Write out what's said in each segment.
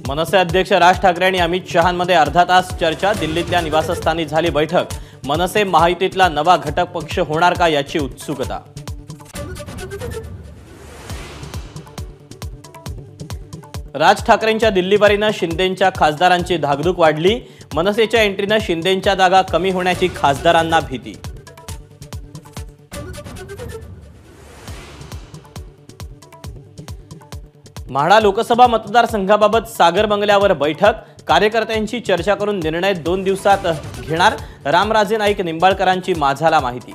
मनसे अध्यक्ष राज ठाकरे आणि अमित शहांमध्ये अर्धा तास चर्चा। दिल्लीतल्या निवासस्थानी झाली बैठक। मनसे महायुतीतला नवा घटक पक्ष होणार का याची उत्सुकता। राज ठाकरेंच्या दिल्लीवारीनं शिंदेंच्या खासदारांची धाकधूक वाढली। मनसेच्या एंट्रीनं शिंदेंच्या जागा कमी होण्याची खासदारांना भीती। म्हाडा लोकसभा मतदारसंघाबाबत सागर बंगल्यावर बैठक। कार्यकर्त्यांची चर्चा करून निर्णय 2 दिवसात घेणार। रामराजे नाईक निंबाळकरांची माझाला माहिती।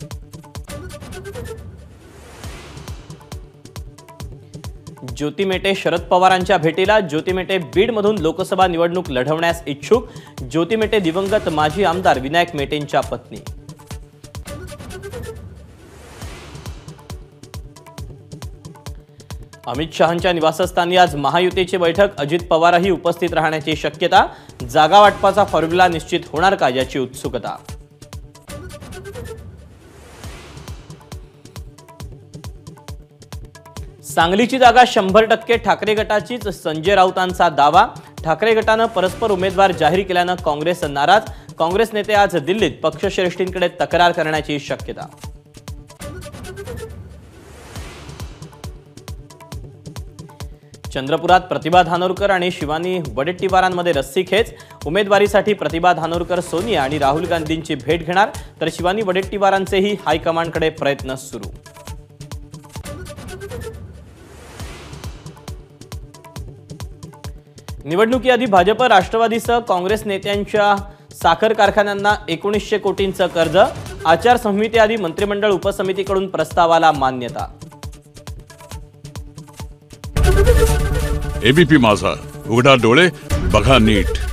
ज्योती मेटे शरद पवारांच्या भेटीला। ज्योती मेटे बीडमधून लोकसभा निवडणूक लढवण्यास इच्छुक। ज्योती मेटे दिवंगत माजी आमदार विनायक मेटेंच्या पत्नी। अमित शहांच्या निवासस्थानी आज महायुतीची बैठक। अजित पवारही उपस्थित राहण्याची शक्यता। जागा वाटपाचा फॉर्म्युला निश्चित होणार का याची उत्सुकता। सांगलीची जागा 100% ठाकरे गटाचीच, संजय राऊतांचा दावा। ठाकरे गटानं परस्पर उमेदवार जाहीर केल्यानं काँग्रेस नाराज। काँग्रेस नेते आज दिल्लीत पक्षश्रेष्ठींकडे तक्रार करण्याची शक्यता। चंद्रपुरात प्रतिभा धानोरकर आणि शिवानी वडेट्टीवारांमध्ये रस्सीखेच। उमेदवारीसाठी प्रतिभा धानोरकर सोनिया आणि राहुल गांधींची भेट घेणार, तर शिवानी वडेट्टीवारांचेही हायकमांडकडे प्रयत्न सुरू। निवडणुकीआधी भाजप राष्ट्रवादीसह काँग्रेस नेत्यांच्या साखर कारखान्यांना 1900 कोटींचं कर्ज। आचारसंहितेआधी मंत्रिमंडळ उपसमितीकडून प्रस्तावाला मान्यता। एबीपी माझा, उघडा डोळे बघा नीट।